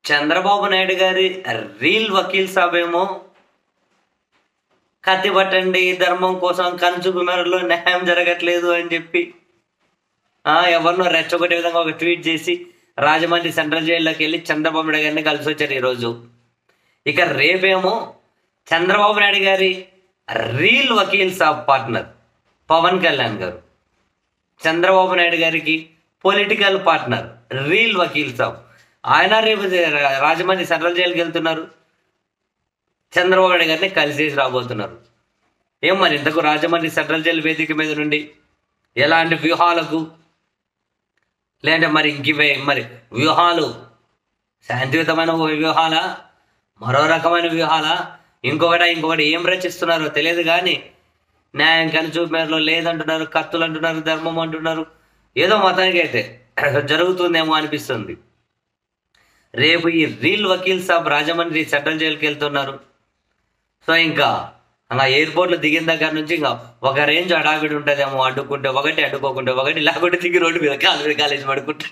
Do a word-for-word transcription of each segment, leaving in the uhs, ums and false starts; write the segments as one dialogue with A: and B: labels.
A: చంద్రబాబు నాయుడు గారి రీల్ వకీల్ సాబ్ ఏమో కత్తి పట్టండి ధర్మం కోసం కనుచూపు మేరలో న్యాయం జరగట్లేదు అని చెప్పి ఎవరినో రెచ్చగొట్టే విధంగా ఒక ట్వీట్ చేసి రాజమండ్రి సెంట్రల్ జైల్లోకి వెళ్ళి చంద్రబాబు నాయుడు గారిని కలిసి వచ్చారు ఈరోజు. ఇక రేపేమో చంద్రబాబు నాయుడు గారి రీల్ వకీల్ సాబ్ పార్ట్నర్ పవన్ కళ్యాణ్ గారు, చంద్రబాబు నాయుడు గారికి political partner reel Vakeel Saab, ఆయన రేపు రాజమండ్రి సెంట్రల్ జైలుకి వెళ్తున్నారు, చంద్రబాబు నాయుడు గారిని కలిసేసి రాబోతున్నారు. ఏం మరి ఇంతకు రాజమండ్రి సెంట్రల్ జైలు వేదిక మీద నుండి ఎలాంటి వ్యూహాలకు, లేదంటే మరి ఇంకివే మరి వ్యూహాలు శాంతియుతమైన వ్యూహాలా, మరో రకమైన వ్యూహాలా, ఇంకొకట ఇంకొకటి ఏం రచిస్తున్నారో తెలియదు. కానీ న్యాయం కనుచూపు మేరలో లేదంటున్నారు, కత్తులు అంటున్నారు, ధర్మం అంటున్నారు. ఏదో మొత్తానికి అయితే జరుగుతుందేమో అనిపిస్తుంది. రేపు ఈ రీల్ వకీల్ సాబ్ రాజమండ్రి సెంట్రల్ జైలుకి వెళ్తున్నారు. సో ఇంకా అలా ఎయిర్పోర్ట్లో దిగిన దగ్గర నుంచి ఇంకా ఒక రేంజ్ అడావిడి ఉంటుందేమో, అడ్డుకుంటే ఒకటి, అడ్డుకోకుంటే ఒకటి, లేకుంటే దిగి రోడ్డు మీద కాలు మీద కాలేసి పడుకుంటే,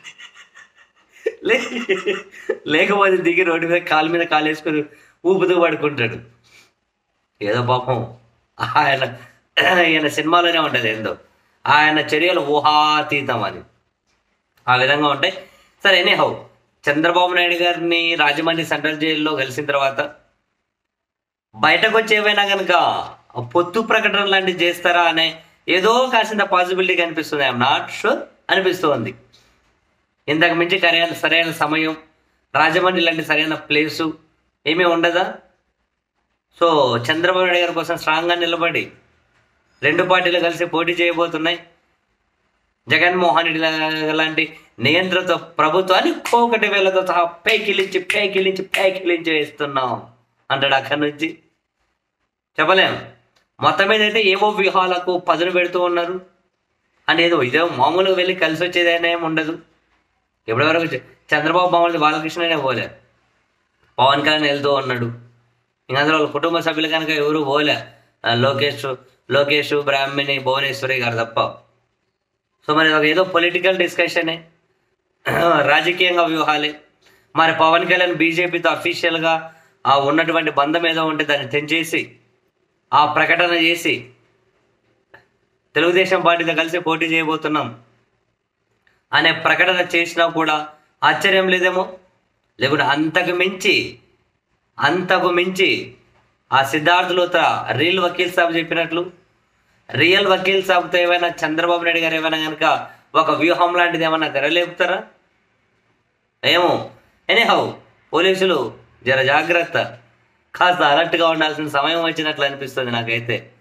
A: లేకపోతే దిగి రోడ్డు మీద కాలు మీద కాలేసుకుని ఊపుతూ పడుకుంటాడు. ఏదో పాపం ఆయన ఆయన సినిమాలోనే ఉంటుంది ఏందో, ఆయన చర్యలు ఊహాతీతం అని ఆ విధంగా ఉంటాయి. సరే ఎనీహౌ, చంద్రబాబు నాయుడు గారిని రాజమండ్రి సెంట్రల్ జైల్లో కలిసిన తర్వాత బయటకు వచ్చి ఏమైనా కనుక పొత్తు ప్రకటన లాంటివి చేస్తారా అనే ఏదో కాసింత పాసిబిలిటీ కనిపిస్తుంది. ఐఎమ్ నాట్ షూర్ అనిపిస్తుంది. ఇంతకు మించి సరైన సరైన సమయం, రాజమండ్రి లాంటి సరైన ప్లేసు ఏమీ ఉండదా? సో చంద్రబాబు నాయుడు గారి కోసం స్ట్రాంగ్గా నిలబడి రెండు పార్టీలు కలిసి పోటీ చేయబోతున్నాయి. జగన్మోహన్ రెడ్డి లాంటి నియంత్రిత ప్రభుత్వాన్ని కోకటి వేలతో సహా పేకిలించి పేకిలించి పేకిలించి వేస్తున్నాం అంటాడు. అక్కడి నుంచి చెప్పలేము. మొత్తం మీద అయితే ఏవో వ్యూహాలకు పదును పెడుతూ ఉన్నారు. అని ఏదో ఇదే మామూలుగా వెళ్ళి కలిసి వచ్చేదైనా ఏమి ఉండదు. ఎప్పటివరకు చంద్రబాబు మామూలు బాలకృష్ణనే పోలే, పవన్ కళ్యాణ్ వెళ్తూ ఉన్నాడు. ఇంకా అందులో వాళ్ళ కుటుంబ సభ్యులు కనుక ఎవరు పోలే, లోకేష్ లోకేష్ బ్రాహ్మణి భువనేశ్వరి గారు తప్ప. సో మరి ఒక ఏదో పొలిటికల్ డిస్కషనే, రాజకీయంగా వ్యూహాలే. మరి పవన్ కళ్యాణ్ బీజేపీతో అఫీషియల్గా ఆ ఉన్నటువంటి బంధం ఏదో ఉంటే దాన్ని తెంచేసి ఆ ప్రకటన చేసి తెలుగుదేశం పార్టీతో కలిసి పోటీ చేయబోతున్నాం అనే ప్రకటన చేసినా కూడా ఆశ్చర్యం లేదేమో. లేకుంటే అంతకు మించి అంతకు మించి ఆ సిద్ధార్థ్ లూత్రా రీల్ వకీల్ సాబ్ చెప్పినట్లు రియల్ వకీల్ సాబ్తో ఏమైనా చంద్రబాబు నాయుడు గారు ఏమైనా కనుక ఒక వ్యూహం లాంటిది ఏమైనా తెరలేపుతారా ఏమో. ఎనీహౌ, పోలీసులు జర జాగ్రత్త, కాస్త అలర్ట్గా ఉండాల్సిన సమయం వచ్చినట్లు అనిపిస్తుంది నాకైతే.